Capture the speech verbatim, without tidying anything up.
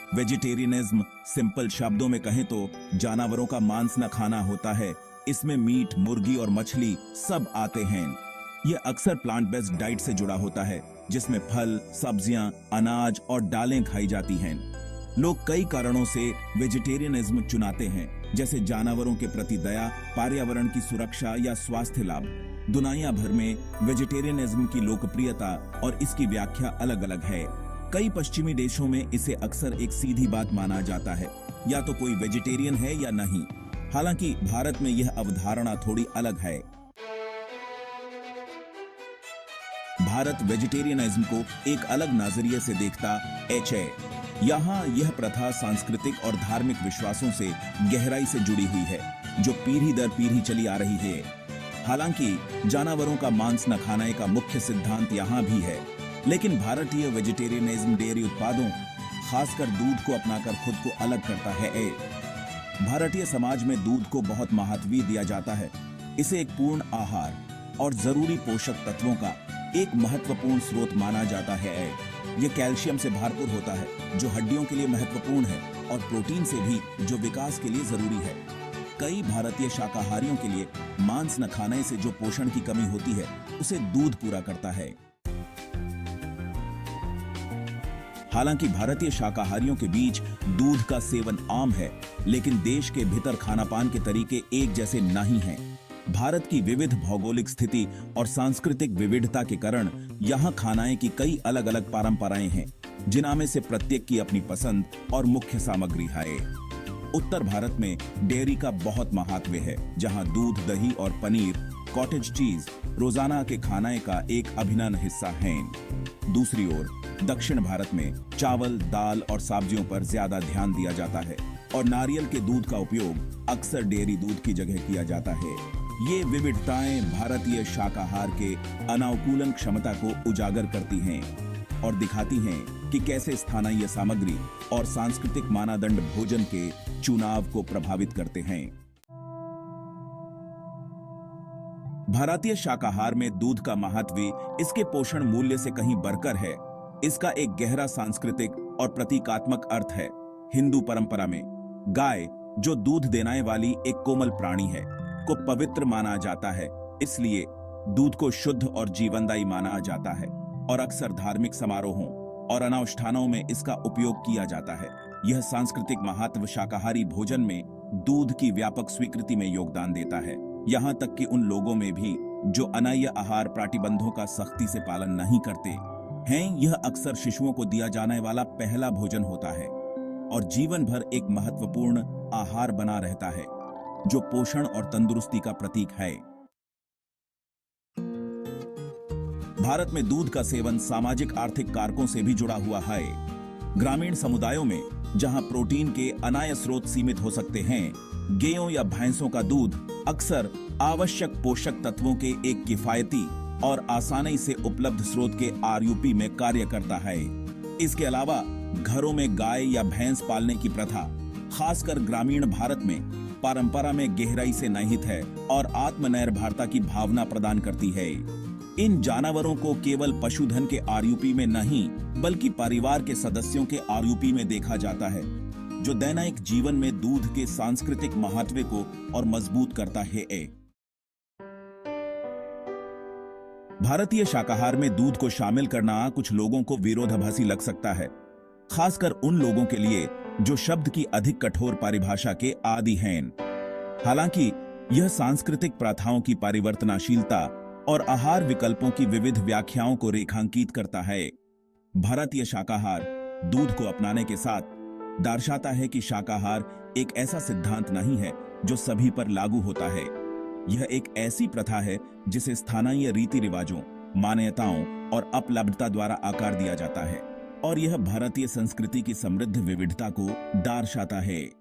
Vegetarianism simple शब्दों में कहें तो जानवरों का मांस न खाना होता है। इसमें मीट, मुर्गी और मछली सब आते हैं। यह अक्सर प्लांट बेस्ड डाइट से जुड़ा होता है, जिसमें फल, सब्जियां, अनाज और दालें खाई जाती हैं। लोग कई कारणों से वेजिटेरियनिज्म चुनाते हैं, जैसे जानवरों के प्रति दया, पर्यावरण की सुरक्षा या स्वास्थ्य लाभ। दुनिया भर में वेजिटेरियनिज्म की लोकप्रियता और इसकी व्याख्या अलग अलग है। कई पश्चिमी देशों में इसे अक्सर एक सीधी बात माना जाता है, या तो कोई वेजिटेरियन है या नहीं। हालांकि भारत में यह अवधारणा थोड़ी अलग है। भारत वेजिटेरियनिज्म को एक अलग नजरिए से देखता है। यहाँ यह प्रथा सांस्कृतिक और धार्मिक विश्वासों से गहराई से जुड़ी हुई है, जो पीढ़ी दर पीढ़ी चली आ रही है। हालांकि जानवरों का मांस न खाने का मुख्य सिद्धांत यहाँ भी है, लेकिन भारतीय वेजिटेरियनिज्म डेयरी उत्पादों, खासकर दूध को अपनाकर खुद को अलग करता है। भारतीय समाज में दूध को बहुत महत्व दिया जाता है। इसे एक पूर्ण आहार और जरूरी पोषक तत्वों का एक महत्वपूर्ण स्रोत माना जाता है। यह कैल्शियम से भरपूर होता है, जो हड्डियों के लिए महत्वपूर्ण है, और प्रोटीन से भी, जो विकास के लिए जरूरी है। कई भारतीय शाकाहारियों के लिए मांस न खाने से जो पोषण की कमी होती है, उसे दूध पूरा करता है। हालांकि भारतीय शाकाहारियों के बीच दूध का सेवन आम है, लेकिन देश के भीतर खानापान के तरीके एक जैसे नहीं हैं। भारत की विविध भौगोलिक स्थिति और सांस्कृतिक विविधता के कारण यहाँ खाने की कई अलग अलग परंपराएं हैं, जिनमें से प्रत्येक की अपनी पसंद और मुख्य सामग्री है। उत्तर भारत में डेयरी का बहुत महत्व है, जहाँ दूध, दही और पनीर, कॉटेज चीज रोजाना के खाने का एक अभिन्न हिस्सा है। दूसरी ओर दक्षिण भारत में चावल, दाल और सब्जियों पर ज्यादा ध्यान दिया जाता है, और नारियल के दूध का उपयोग अक्सर डेयरी दूध की जगह किया जाता है। ये विविधताएं भारतीय शाकाहार के अनुकूलन क्षमता को उजागर करती हैं और दिखाती हैं कि कैसे स्थानीय सामग्री और सांस्कृतिक मानदंड भोजन के चुनाव को प्रभावित करते हैं। भारतीय शाकाहार में दूध का महत्व इसके पोषण मूल्य से कहीं बढ़कर है। इसका एक गहरा सांस्कृतिक और प्रतीकात्मक अर्थ है। हिंदू परंपरा में गाय, जो दूध देने वाली एक कोमल प्राणी है, को पवित्र माना जाता है। इसलिए दूध को शुद्ध और जीवनदायी माना जाता है, और अक्सर धार्मिक समारोहों और अनुष्ठानों में इसका उपयोग किया जाता है। यह सांस्कृतिक महत्व शाकाहारी भोजन में दूध की व्यापक स्वीकृति में योगदान देता है, यहाँ तक कि उन लोगों में भी जो अनन्य आहार प्रतिबंधों का सख्ती से पालन नहीं करते हैं। यह अक्सर शिशुओं को दिया जाने वाला पहला भोजन होता है और जीवन भर एक महत्वपूर्ण आहार बना रहता है, जो पोषण और तंदुरुस्ती का प्रतीक है। भारत में दूध का सेवन सामाजिक आर्थिक कारकों से भी जुड़ा हुआ है। ग्रामीण समुदायों में, जहां प्रोटीन के अनाय स्रोत सीमित हो सकते हैं, गायों या भैंसों का दूध अक्सर आवश्यक पोषक तत्वों के एक किफायती और आसानी से उपलब्ध स्रोत के रूप में कार्य करता है। इसके अलावा घरों में गाय या भैंस पालने की प्रथा, खासकर ग्रामीण भारत में, परंपरा में गहराई से निहित है और आत्मनिर्भरता की भावना प्रदान करती है। इन जानवरों को केवल पशुधन के रूप में नहीं, बल्कि परिवार के सदस्यों के रूप में देखा जाता है, जो दैनिक जीवन में दूध के सांस्कृतिक महत्व को और मजबूत करता है। भारतीय शाकाहार में दूध को शामिल करना कुछ लोगों को विरोधाभासी लग सकता है, खासकर उन लोगों के लिए जो शब्द की अधिक कठोर परिभाषा के आदी हैं। हालांकि यह सांस्कृतिक प्रथाओं की परिवर्तनशीलता और आहार विकल्पों की विविध व्याख्याओं को रेखांकित करता है। भारतीय शाकाहार दूध को अपनाने के साथ दर्शाता है कि शाकाहार एक ऐसा सिद्धांत नहीं है जो सभी पर लागू होता है। यह एक ऐसी प्रथा है जिसे स्थानीय रीति रिवाजों, मान्यताओं और उपलब्धता द्वारा आकार दिया जाता है, और यह भारतीय संस्कृति की समृद्ध विविधता को दर्शाता है।